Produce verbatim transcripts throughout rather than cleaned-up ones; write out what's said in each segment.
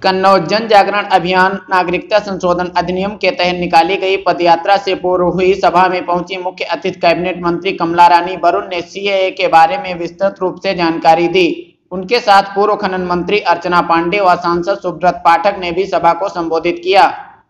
कन्नौज जन जागरण अभियान नागरिकता संशोधन अधिनियम के तहत निकाली गई पदयात्रा से पूर्व हुई सभा में पहुंची मुख्य अतिथि कैबिनेट मंत्री कमला रानी वरुण ने सीएए के बारे में विस्तृत रूप से जानकारी दी। उनके साथ पूर्व खनन मंत्री अर्चना पांडे व सांसद सुब्रत पाठक ने भी सभा को संबोधित किया।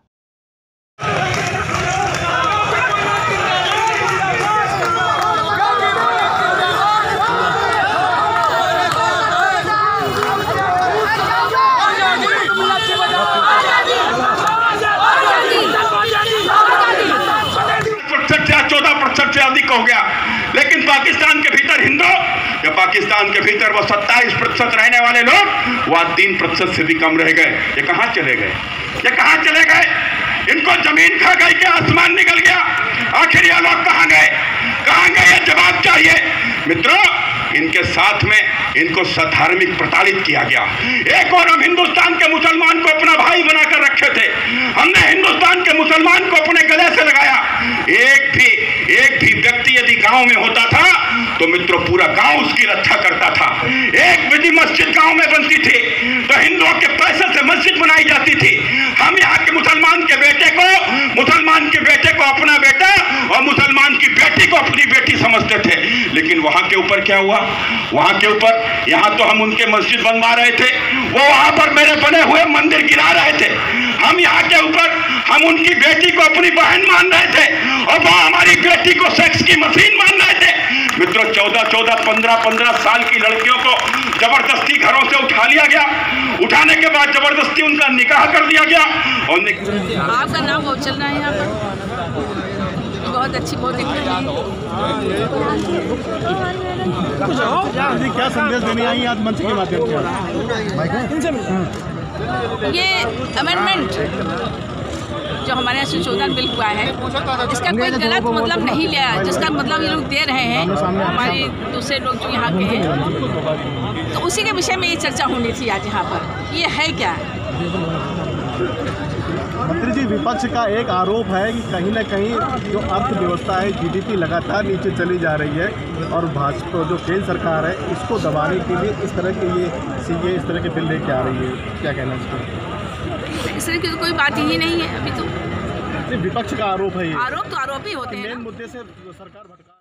चौदह प्रतिशत से अधिक हो गया, लेकिन पाकिस्तान के भीतर हिंदू या पाकिस्तान के भीतर वो सत्ताईस प्रतिशत रहने वाले लोग वह तीन प्रतिशत से भी कम रह गए। ये कहां चले गए? ये कहां चले गए? इनको जमीन खा गई क्या? आसमान निकल गया? आखिर ये लोग कहां गए? कहां गए? ये जवाब चाहिए। मित्रों, इनके साथ में इनको सधार्मिक प्रताड़ित किया गया। एक और हम हिंदुस्तान के मुसलमान को अपना भाई बनाकर रखे थे, हमने हिंदुस्तान के मुसलमान को अपने गले से लगाया। एक भी एक भी व्यक्ति यदि गांव में होता था तो मित्रों पूरा गांव उसकी रक्षा करता था। एक विधि मस्जिद गांव में बनती थी तो हिंदुओं के पैसे से मस्जिद बनाई जाती थी। हम यहाँ के मुसलमान के बेटे को मुसलमान के बेटे को अपना बेटा और मुसलमान की बेटी को अपनी बेटी समझते थे। लेकिन वहां के ऊपर क्या हुआ? वहां के ऊपर यहाँ तो हम उनके मस्जिद बनवा रहे थे, वो वहां पर मेरे बने हुए मंदिर गिरा रहे थे। हम यहाँ के ऊपर हम उनकी बेटी को अपनी बहन मान रहे थे और वो हमारी बेटी को सेक्स की मशीन मान रहे थे। मित्रों, चौदह चौदह पंद्रह पंद्रह साल की लड़कियों को जबरदस्ती घरों से उठा लिया गया। उठाने के बाद जबरदस्ती उनका निकाह कर दिया गया। और निक... आपका नाम बहुत चल रहा है यहाँ पर, बहुत अच्छी बहुत क्या संदेश देने आई आज मंच के माध्यम से? ये अमेंडमेंट जो हमारे यहाँ संशोधन बिल हुआ है, इसका कोई गलत मतलब नहीं लिया, जिसका मतलब ये लोग दे रहे हैं हमारे दूसरे लोग जो यहाँ के हैं, तो उसी के विषय में ये चर्चा होनी थी आज यहाँ पर। ये है क्या? मंत्री जी, विपक्ष का एक आरोप है कि कहीं ना कहीं जो अर्थव्यवस्था है, जीडीपी लगातार नीचे चली जा रही है और भाजपा जो केंद्र सरकार है इसको दबाने के लिए इस तरह के ये सीए इस तरह के बिल लेके आ रही है। क्या कहना चाहिए? इस तरह की तो कोई बात ही नहीं है अभी तो। विपक्ष का आरोप है ये। आरोप तो आरोप ही होते हैं। मेन मुद्दे से सरकार भटका